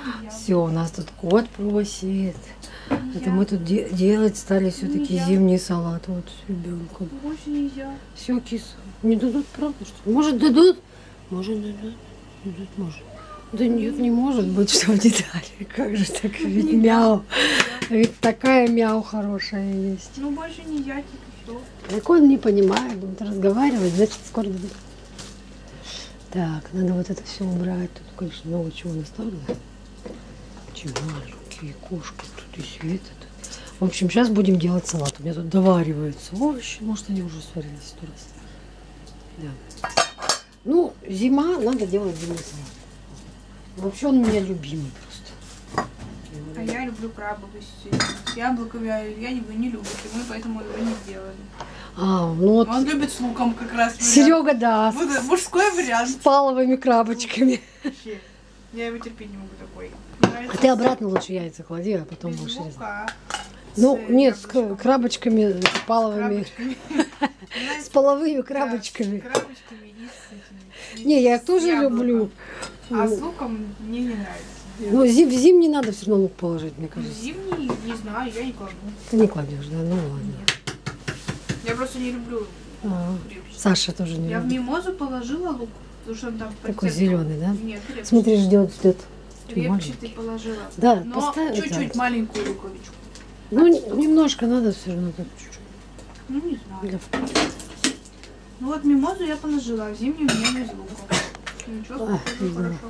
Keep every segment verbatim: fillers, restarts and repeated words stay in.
Все, у нас тут кот просит. Это мы тут де делать стали все-таки зимний салат. Вот с ребенком. Больше нельзя. Все, киса. Не дадут, правда, что ли? Может, дадут? Может, дадут. Дадут, может. Да нет, не может быть, что в детали. Как же так? Ведь мяу. Ведь такая мяу хорошая есть. Ну, больше нельзя, типа, что? Так он не понимает, будет разговаривать, значит, скоро дадут. Так, надо вот это все убрать. Тут, конечно, много чего наставлено. Маленькие кошки, тут и свет. В общем, сейчас будем делать салат. У меня тут довариваются овощи. Может, они уже сварились сто раз. Да. Ну, зима, надо делать зимний салат. Вообще он у меня любимый просто. А я люблю крабовый с яблоками, а я его не люблю, и мы поэтому его не делали. А, ну вот. Он любит с луком как раз. Серега, да. С, мужской вариант. С паловыми крабочками. Вообще. Я его терпеть не могу такой. А ты обратно лучше яйца клади, а потом без будешь резать. лука, Ну, с нет, с яблочком. крабочками, с паловыми. Крабочками. С половыми крабочками. Да, с крабочками и с этими. Не, я их с тоже яблоком. люблю. А с луком мне не нравится. Ну, зим, в зимний надо все равно лук положить, мне кажется. Зимний, не знаю, я не кладу. Ты не кладешь, да? Ну ладно. Нет. Я просто не люблю А, репчатый. Саша тоже не Я в любит. мимозу положила лук, потому что он там по Такой рецепту. зеленый, да? Нет, репчатый. Смотри, ждет, ждет. Репчатый положила. Да, Но поставь чуть-чуть это. маленькую луковичку. Ну, немножко надо все равно так чуть-чуть. Ну, не знаю. Для вкуса. Ну вот мимозу я положила, а в зимнюю мне без лука. Ничего, А, все видела. хорошо.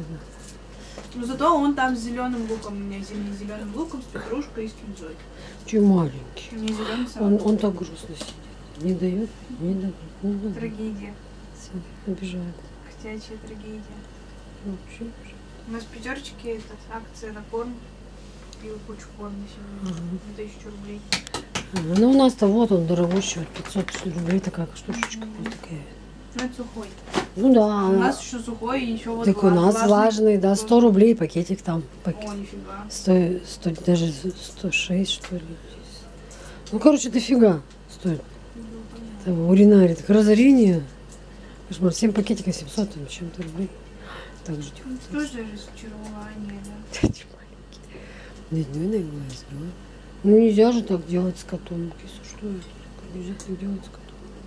Но зато он там с зеленым луком, у меня зимний с зеленым луком, с петрушкой и с кинзой. Чуть маленький. У меня зеленый салат. Он, он так грустно сидит. Не дает, не дает, не дает. Трагедия. Всё, обижает. Ходячая трагедия. Вообще обижает. У нас в пятерочке этот, акция на корм. Купила кучу корма сегодня. Ага. На тысячу рублей. Ага, ну у нас-то вот он дорогущий, вот пятьсот рублей такая штучечка. Мгм. Вот такая. Ну это сухой. Ну да. А у нас еще сухой и еще вот Так у нас влажный. влажный, да, сто рублей пакетик там. Пакет. О, нифига. сто, сто, даже сто шесть, что ли. Ну, короче, дофига стоит. Ну, понятно. Там уринарий, так разорение. Кошмар, семь пакетиков семьсот там, чем-то рублей. Так ждем. Ну, тоже разочарование, да. Эти маленькие. Не дневной глаз, да? Ну нельзя же так делать с котом. Киса, что это? Нельзя так делать с котом.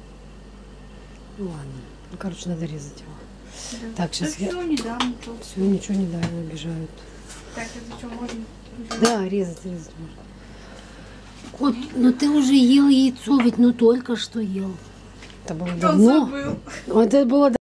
Ну ладно. Ну, короче, надо резать его. Да. Так, сейчас Да я... все, не дам ничего. Все, ничего не даю, обижают. Так, это что, можно? Да, резать, резать можно. Кот, ну ты уже ел яйцо, ведь ну только что ел. Это было Он давно. забыл. Это было